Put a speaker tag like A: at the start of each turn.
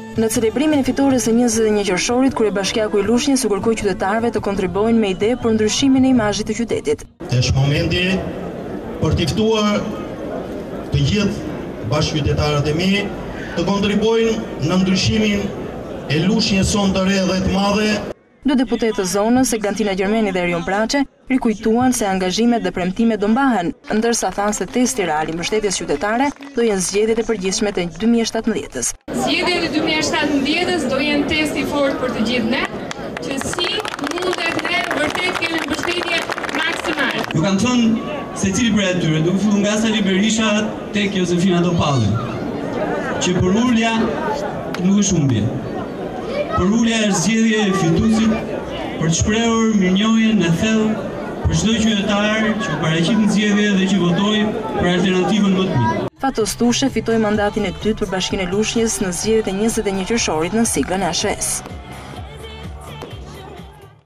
A: Në celebrimin e fitores së 21 qershorit, Kryebashkiaku i Lushnjës u kërkoi qytetarëve të kontribuojnë me ide për ndryshimin e imazhit të qytetit.
B: Është momenti për t'i ftuar të gjithë bashkëqytetarët e mi të kontribuojnë në ndryshimin e Lushnjës sonë të re dhe të madhe.
A: Dy deputetë të zonës, Eglantina Gjermeni dhe Erion Braçe, rikujtuan se angazhimet dhe premtimet do mbahen, ndërsa thanë se testi real i mbështetjes qytetare do jenë zgjedhjet e përgjithshme të 2017-s.
C: Zgjedhjet e 2017-s do jenë test i fortë për të gjithë ne, që si mundet ne vërtet kemi mbështetje maksimale.
D: Ju kam thënë secili prej atyre, duke filluar nga Sali Berisha tek Josefina Topalli, që për ulja nuk është humbje. Për ulja është zgjedhje e fituesit për të shprehur mirënjohjen e thellë për çdo qytetar që paraqit në zgjedhje dhe që votoi për alternativën më të mirë.
A: Fatos Tushe fitoi mandatin e dytë për Bashkinë e Lushnjës në zgjedhjet e 21 qershorit në siglën e ASHE-s.